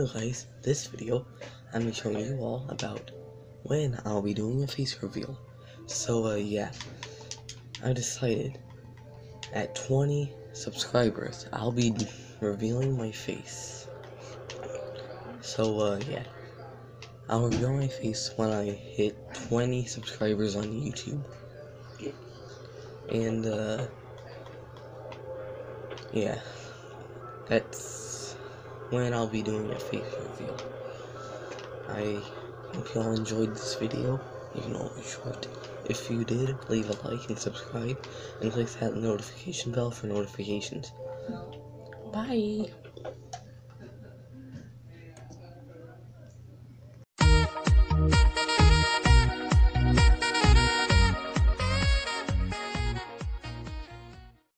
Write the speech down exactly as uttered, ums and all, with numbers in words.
So guys, this video, I'm showing you all about when I'll be doing a face reveal. So uh, yeah, I decided at twenty subscribers, I'll be revealing my face. So uh, yeah, I'll reveal my face when I hit twenty subscribers on YouTube. And uh, yeah, that's when I'll be doing a face reveal. I hope y'all enjoyed this video, even though it was short. If you did, leave a like and subscribe, and click that notification bell for notifications. Bye!